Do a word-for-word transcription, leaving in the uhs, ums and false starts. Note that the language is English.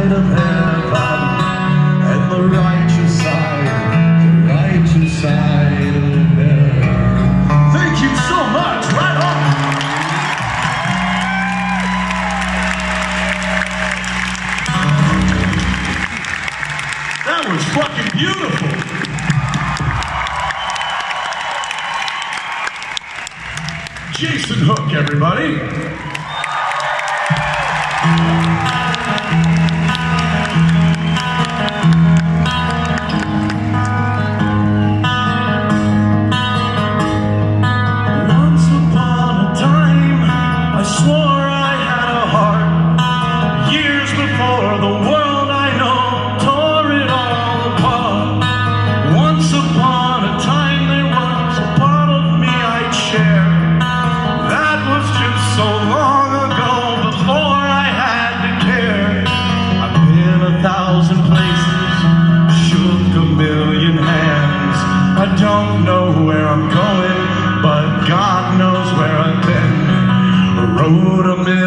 side of heaven, and the righteous side, the righteous side of heaven. Thank you so much. Right on. That was fucking beautiful. Jason Hook, everybody. Once upon a time, I swore I had a heart. Years before the world I know tore it all apart. Once upon a time, there was a part of me I'd share. That was just so long ago, before I had to care. I've been a thousand places, shook a million hands. I don't know where I'm going, but God knows where I've been. Rode a million